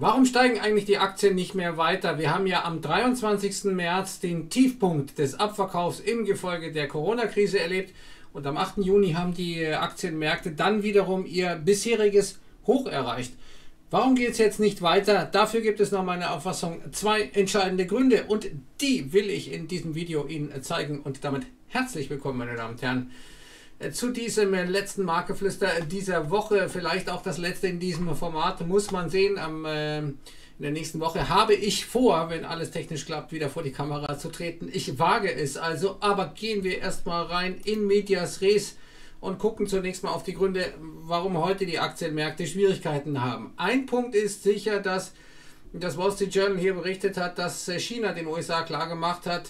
Warum steigen eigentlich die Aktien nicht mehr weiter? Wir haben ja am 23. März den Tiefpunkt des Abverkaufs im Gefolge der Corona-Krise erlebt und am 8. Juni haben die Aktienmärkte dann wiederum ihr bisheriges Hoch erreicht. Warum geht es jetzt nicht weiter? Dafür gibt es nach meiner Auffassung zwei entscheidende Gründe und die will ich in diesem Video Ihnen zeigen und damit herzlich willkommen, meine Damen und Herren, zu diesem letzten Marktgeflüster dieser Woche, vielleicht auch das letzte in diesem Format, muss man sehen. In der nächsten Woche habe ich vor, wenn alles technisch klappt, wieder vor die Kamera zu treten. Ich wage es also, aber gehen wir erstmal rein in medias res und gucken zunächst mal auf die Gründe, warum heute die Aktienmärkte Schwierigkeiten haben. Ein Punkt ist sicher, dass das Wall Street Journal hier berichtet hat, dass China den USA klargemacht hat,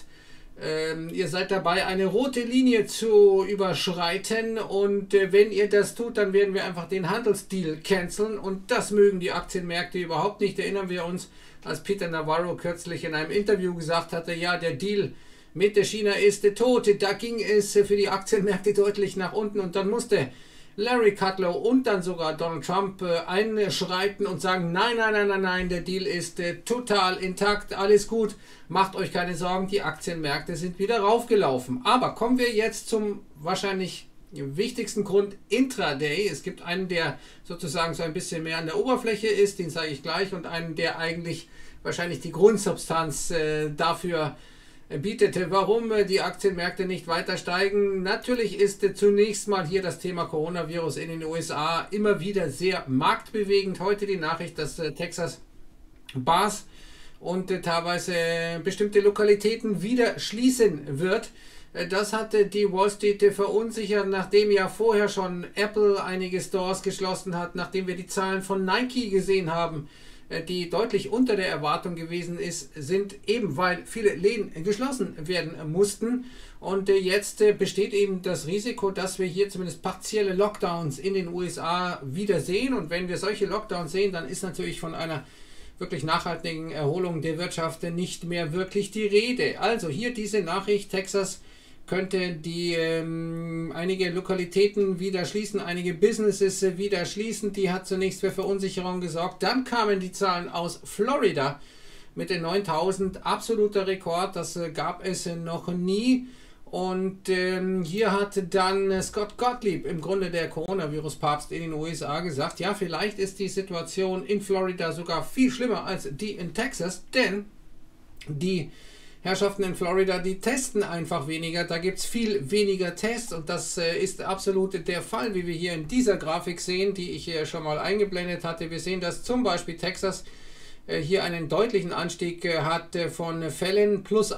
ihr seid dabei, eine rote Linie zu überschreiten und wenn ihr das tut, dann werden wir einfach den Handelsdeal canceln und das mögen die Aktienmärkte überhaupt nicht. Erinnern wir uns, als Peter Navarro kürzlich in einem Interview gesagt hatte, ja, der Deal mit der China ist tot, da ging es für die Aktienmärkte deutlich nach unten und dann musste Larry Kudlow und dann sogar Donald Trump einschreiten und sagen, nein, nein, nein, nein, nein, der Deal ist total intakt, alles gut, macht euch keine Sorgen, die Aktienmärkte sind wieder raufgelaufen. Aber kommen wir jetzt zum wahrscheinlich wichtigsten Grund, Intraday. Es gibt einen, der sozusagen so ein bisschen mehr an der Oberfläche ist, den zeige ich gleich, und einen, der eigentlich wahrscheinlich die Grundsubstanz dafür bietet, warum die Aktienmärkte nicht weiter steigen. Natürlich ist zunächst mal hier das Thema Coronavirus in den USA immer wieder sehr marktbewegend. Heute die Nachricht, dass Texas Bars und teilweise bestimmte Lokalitäten wieder schließen wird. Das hatte die Wall Street verunsichert, nachdem ja vorher schon Apple einige Stores geschlossen hat, nachdem wir die Zahlen von Nike gesehen haben, die deutlich unter der Erwartung gewesen sind, eben weil viele Läden geschlossen werden mussten. Und jetzt besteht eben das Risiko, dass wir hier zumindest partielle Lockdowns in den USA wieder sehen. Und wenn wir solche Lockdowns sehen, dann ist natürlich von einer wirklich nachhaltigen Erholung der Wirtschaft nicht mehr wirklich die Rede. Also hier diese Nachricht, Texas könnte die einige Lokalitäten wieder schließen, einige Businesses wieder schließen. Die hat zunächst für Verunsicherung gesorgt. Dann kamen die Zahlen aus Florida mit den 9000, absoluter Rekord, das gab es noch nie. Und hier hatte dann Scott Gottlieb, im Grunde der Coronavirus-Papst in den USA, gesagt, ja, vielleicht ist die Situation in Florida sogar viel schlimmer als die in Texas, denn die Herrschaften in Florida, die testen einfach weniger, da gibt es viel weniger Tests und das ist absolut der Fall, wie wir hier in dieser Grafik sehen, die ich hier schon mal eingeblendet hatte. Wir sehen, dass zum Beispiel Texas hier einen deutlichen Anstieg hat von Fällen, plus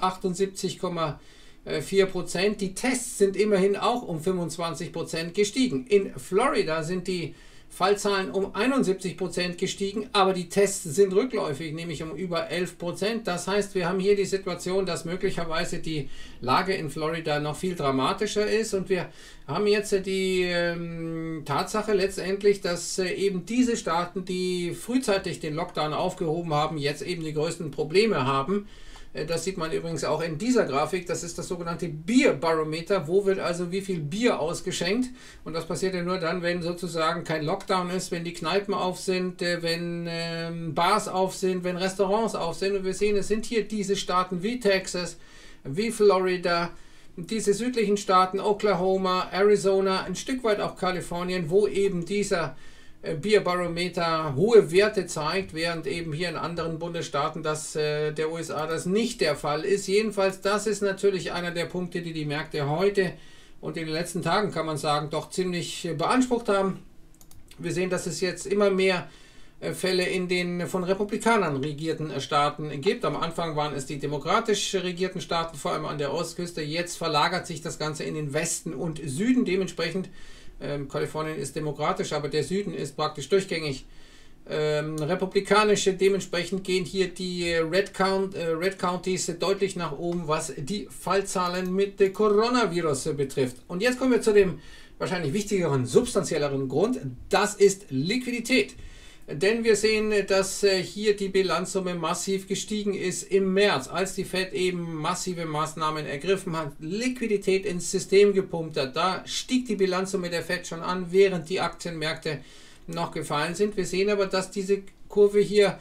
78,4%. Die Tests sind immerhin auch um 25% gestiegen. In Florida sind die Fallzahlen um 71% gestiegen, aber die Tests sind rückläufig, nämlich um über 11%. Das heißt, wir haben hier die Situation, dass möglicherweise die Lage in Florida noch viel dramatischer ist und wir haben jetzt die Tatsache letztendlich, dass eben diese Staaten, die frühzeitig den Lockdown aufgehoben haben, jetzt eben die größten Probleme haben. Das sieht man übrigens auch in dieser Grafik, das ist das sogenannte Bierbarometer, wo wird also wie viel Bier ausgeschenkt, und das passiert ja nur dann, wenn sozusagen kein Lockdown ist, wenn die Kneipen auf sind, wenn Bars auf sind, wenn Restaurants auf sind, und wir sehen, es sind hier diese Staaten wie Texas, wie Florida, diese südlichen Staaten, Oklahoma, Arizona, ein Stück weit auch Kalifornien, wo eben dieser Bierbarometer hohe Werte zeigt, während eben hier in anderen Bundesstaaten der USA das nicht der Fall ist. Jedenfalls, das ist natürlich einer der Punkte, die die Märkte heute und in den letzten Tagen, kann man sagen, doch ziemlich beansprucht haben. Wir sehen, dass es jetzt immer mehr Fälle in den von Republikanern regierten Staaten gibt. Am Anfang waren es die demokratisch regierten Staaten, vor allem an der Ostküste. Jetzt verlagert sich das Ganze in den Westen und Süden. Dementsprechend Kalifornien ist demokratisch, aber der Süden ist praktisch durchgängig republikanisch. Dementsprechend gehen hier die Red Counties deutlich nach oben, was die Fallzahlen mit Coronavirus betrifft. Und jetzt kommen wir zu dem wahrscheinlich wichtigeren, substanzielleren Grund. Das ist Liquidität. Denn wir sehen, dass hier die Bilanzsumme massiv gestiegen ist im März, als die Fed eben massive Maßnahmen ergriffen hat, Liquidität ins System gepumpt hat. Da stieg die Bilanzsumme der Fed schon an, während die Aktienmärkte noch gefallen sind. Wir sehen aber, dass diese Kurve hier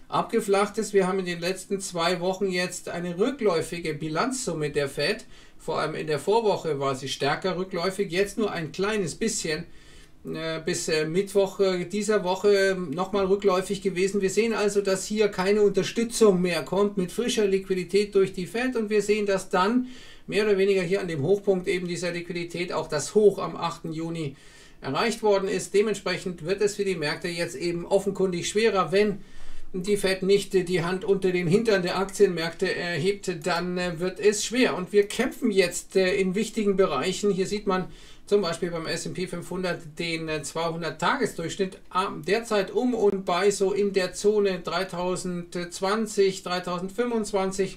abgeflacht ist. Wir haben in den letzten 2 Wochen jetzt eine rückläufige Bilanzsumme der Fed. Vor allem in der Vorwoche war sie stärker rückläufig, jetzt nur ein kleines bisschen. Bis Mittwoch dieser Woche nochmal rückläufig gewesen. Wir sehen also, dass hier keine Unterstützung mehr kommt mit frischer Liquidität durch die Fed, und wir sehen, dass dann mehr oder weniger hier an dem Hochpunkt eben dieser Liquidität auch das Hoch am 8. Juni erreicht worden ist. Dementsprechend wird es für die Märkte jetzt eben offenkundig schwerer, wenn die Fed nicht die Hand unter den Hintern der Aktienmärkte erhebt, dann wird es schwer. Und wir kämpfen jetzt in wichtigen Bereichen. Hier sieht man zum Beispiel beim S&P 500 den 200-Tages-Durchschnitt derzeit um und bei so in der Zone 3020, 3025.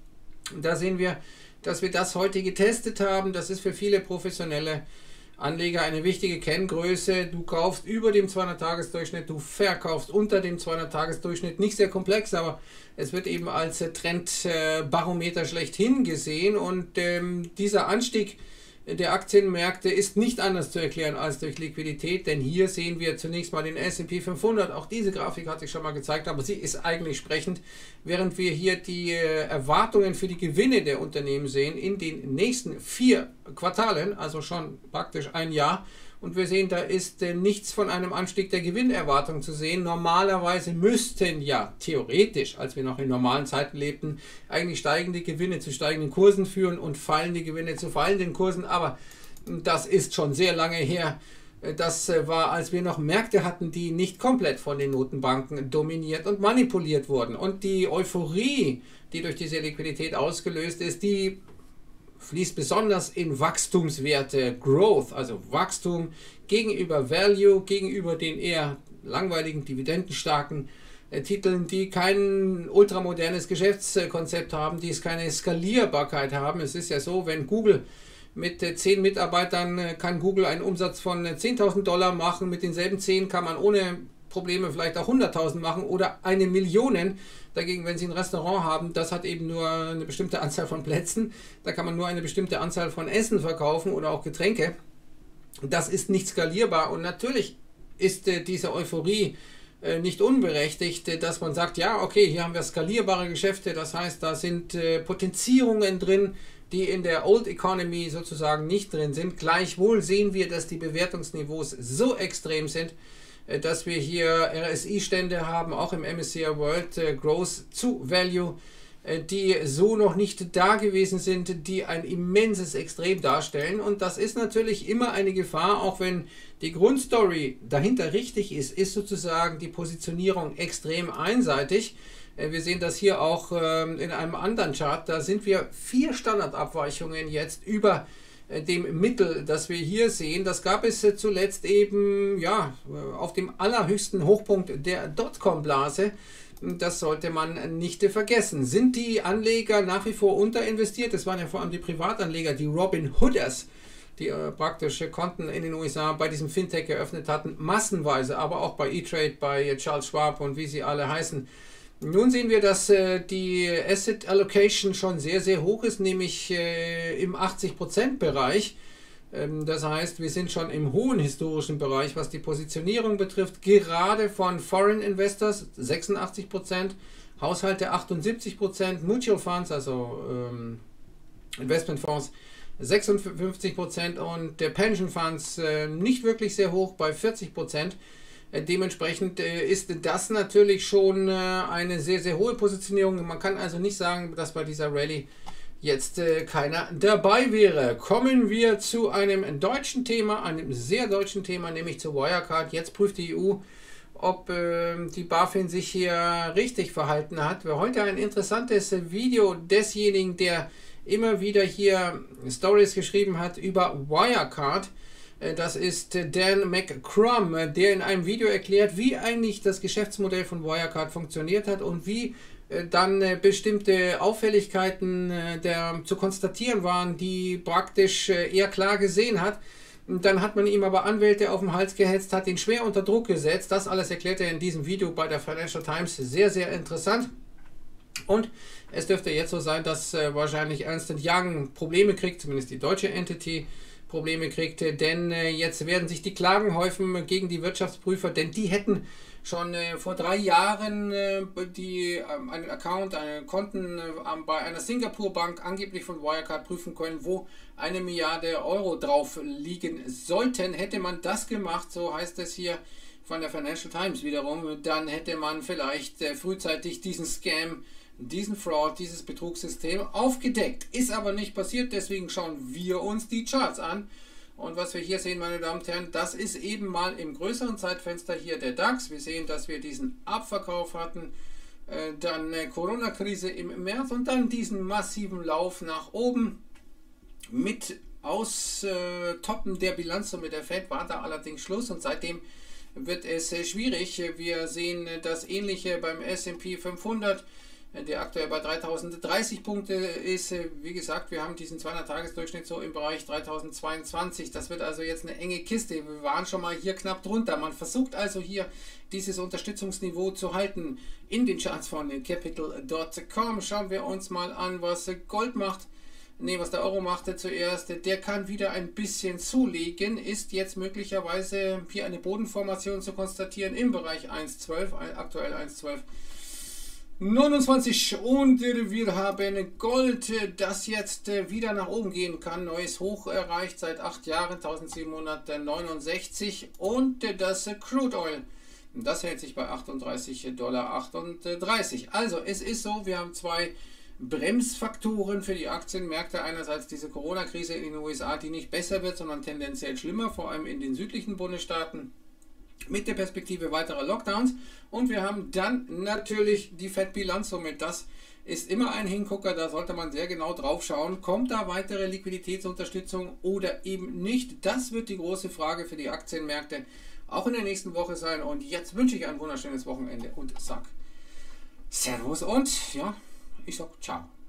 Da sehen wir, dass wir das heute getestet haben. Das ist für viele professionelle Anleger eine wichtige Kenngröße. Du kaufst über dem 200-Tages-Durchschnitt, du verkaufst unter dem 200-Tages-Durchschnitt. Nicht sehr komplex, aber es wird eben als Trendbarometer schlechthin gesehen, und dieser Anstieg der Aktienmärkte ist nicht anders zu erklären als durch Liquidität, denn hier sehen wir zunächst mal den S&P 500. Auch diese Grafik hatte ich schon mal gezeigt, aber sie ist eigentlich sprechend, während wir hier die Erwartungen für die Gewinne der Unternehmen sehen in den nächsten 4 Quartalen, also schon praktisch ein Jahr. Und wir sehen, da ist nichts von einem Anstieg der Gewinnerwartung zu sehen. Normalerweise müssten ja theoretisch, als wir noch in normalen Zeiten lebten, eigentlich steigende Gewinne zu steigenden Kursen führen und fallende Gewinne zu fallenden Kursen. Aber das ist schon sehr lange her. Das war, als wir noch Märkte hatten, die nicht komplett von den Notenbanken dominiert und manipuliert wurden. Und die Euphorie, die durch diese Liquidität ausgelöst ist, die fließt besonders in Wachstumswerte, Growth, also Wachstum gegenüber Value, gegenüber den eher langweiligen, dividendenstarken Titeln, die kein ultramodernes Geschäftskonzept haben, die es keine Skalierbarkeit haben. Es ist ja so, wenn Google mit 10 Mitarbeitern kann Google einen Umsatz von $10.000 machen, mit denselben 10 kann man ohne Probleme vielleicht auch 100.000 machen oder 1 Million. Dagegen, wenn Sie ein Restaurant haben, das hat eben nur eine bestimmte Anzahl von Plätzen, da kann man nur eine bestimmte Anzahl von Essen verkaufen oder auch Getränke. Das ist nicht skalierbar, und natürlich ist diese Euphorie nicht unberechtigt, dass man sagt, ja, okay, hier haben wir skalierbare Geschäfte, das heißt, da sind Potenzierungen drin, die in der Old Economy sozusagen nicht drin sind. Gleichwohl sehen wir, dass die Bewertungsniveaus so extrem sind, dass wir hier RSI-Stände haben, auch im MSCI World Growth zu Value, die so noch nicht da gewesen sind, die ein immenses Extrem darstellen. Und das ist natürlich immer eine Gefahr, auch wenn die Grundstory dahinter richtig ist, ist sozusagen die Positionierung extrem einseitig. Wir sehen das hier auch in einem anderen Chart, da sind wir 4 Standardabweichungen jetzt über dem Mittel, das wir hier sehen. Das gab es zuletzt eben ja auf dem allerhöchsten Hochpunkt der Dotcom-Blase. Das sollte man nicht vergessen. Sind die Anleger nach wie vor unterinvestiert? Das waren ja vor allem die Privatanleger, die Robin Hooders, die praktisch Konten in den USA bei diesem Fintech eröffnet hatten, massenweise, aber auch bei E-Trade, bei Charles Schwab und wie sie alle heißen. Nun sehen wir, dass die Asset Allocation schon sehr, sehr hoch ist, nämlich im 80% Bereich. Das heißt, wir sind schon im hohen historischen Bereich, was die Positionierung betrifft, gerade von Foreign Investors 86%, Haushalte 78%, Mutual Funds, also Investmentfonds 56% und der Pension Funds nicht wirklich sehr hoch bei 40%. Dementsprechend ist das natürlich schon eine sehr, sehr hohe Positionierung. Man kann also nicht sagen, dass bei dieser Rallye jetzt keiner dabei wäre. Kommen wir zu einem deutschen Thema, einem sehr deutschen Thema, nämlich zu Wirecard. Jetzt prüft die EU, ob die BaFin sich hier richtig verhalten hat. Wir heute ein interessantes Video desjenigen, der immer wieder hier Stories geschrieben hat über Wirecard. Das ist Dan McCrum, der in einem Video erklärt, wie eigentlich das Geschäftsmodell von Wirecard funktioniert hat und wie dann bestimmte Auffälligkeiten zu konstatieren waren, die praktisch er klar gesehen hat. Dann hat man ihm aber Anwälte auf den Hals gehetzt, hat ihn schwer unter Druck gesetzt. Das alles erklärt er in diesem Video bei der Financial Times. Sehr, sehr interessant. Und es dürfte jetzt so sein, dass wahrscheinlich Ernst & Young Probleme kriegt, zumindest die deutsche Entity, Probleme kriegt, denn jetzt werden sich die Klagen häufen gegen die Wirtschaftsprüfer, denn die hätten schon vor 3 Jahren einen Account, Konten bei einer Singapur-Bank angeblich von Wirecard prüfen können, wo 1 Milliarde Euro drauf liegen sollten. Hätte man das gemacht, so heißt es hier von der Financial Times wiederum, dann hätte man vielleicht frühzeitig diesen Scam, diesen Fraud, dieses Betrugssystem aufgedeckt. Ist aber nicht passiert, deswegen schauen wir uns die Charts an. Und was wir hier sehen, meine Damen und Herren, das ist eben mal im größeren Zeitfenster hier der DAX. Wir sehen, dass wir diesen Abverkauf hatten, dann Corona-Krise im März und dann diesen massiven Lauf nach oben. Mit Austoppen der Bilanzsumme der Fed war da allerdings Schluss und seitdem wird es schwierig. Wir sehen das Ähnliche beim S&P 500, der aktuell bei 3030 Punkte ist. Wie gesagt, wir haben diesen 200-Tages-Durchschnitt so im Bereich 3022. Das wird also jetzt eine enge Kiste. Wir waren schon mal hier knapp drunter. Man versucht also hier dieses Unterstützungsniveau zu halten in den Charts von Capital.com. Schauen wir uns mal an, was Gold macht. Was der Euro machte zuerst, der kann wieder ein bisschen zulegen, ist jetzt möglicherweise hier eine Bodenformation zu konstatieren im Bereich 1,12, aktuell 1,1229 und wir haben Gold, das jetzt wieder nach oben gehen kann, neues Hoch erreicht seit 8 Jahren, 1769 und das Crude Oil, das hält sich bei $38,38. Also es ist so, wir haben 2 Bremsfaktoren für die Aktienmärkte. Einerseits diese Corona-Krise in den USA, die nicht besser wird, sondern tendenziell schlimmer, vor allem in den südlichen Bundesstaaten, mit der Perspektive weiterer Lockdowns. Und wir haben dann natürlich die Fed-Bilanzsumme. Das ist immer ein Hingucker, da sollte man sehr genau drauf schauen. Kommt da weitere Liquiditätsunterstützung oder eben nicht? Das wird die große Frage für die Aktienmärkte auch in der nächsten Woche sein. Und jetzt wünsche ich ein wunderschönes Wochenende und sag Servus und ja, ich sag ciao.